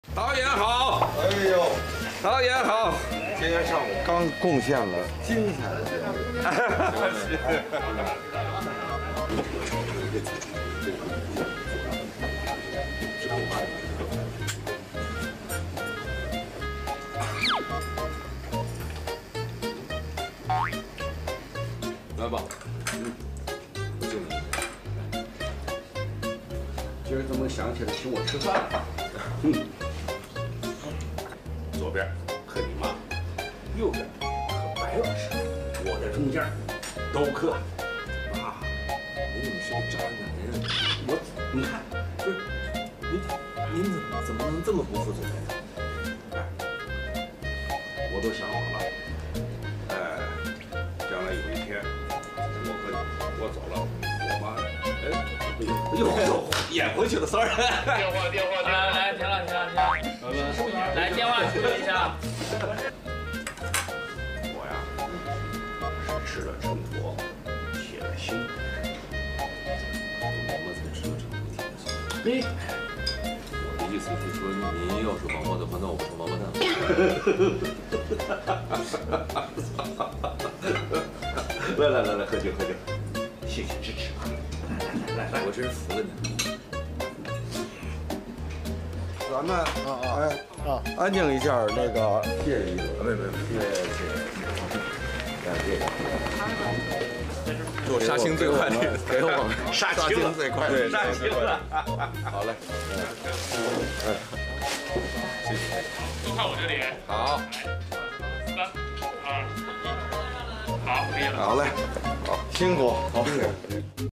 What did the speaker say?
导演好， 哎呦， 导演好， 今天上午刚贡献了精彩的节来吧，我敬你。今儿怎么想起来请我吃饭了？左边和你妈，右边和白老师，我在中间，都客。妈，您怎么是个渣男呀？你看，不是您怎么能这么不负责任呢？我都想好了，将来有一天，我走了，我妈又演回去了，sorry。 电话，来，停了，来电话说一下。 我呀，是吃了成佛，铁了心，我们才吃了成佛，铁了心。嘿，我的意思是说，您要是王八的话，那我成王八蛋了。来，喝酒，谢谢支持。来，我真是服了你。 咱们安静一下，那个谢谢一个，谢， 做杀青最快的， 给我们杀青最快的， 杀青了。 好嘞， 谢谢。 都看我这里。 好 3、2、1，好，可以了。 好嘞，好，辛苦，好。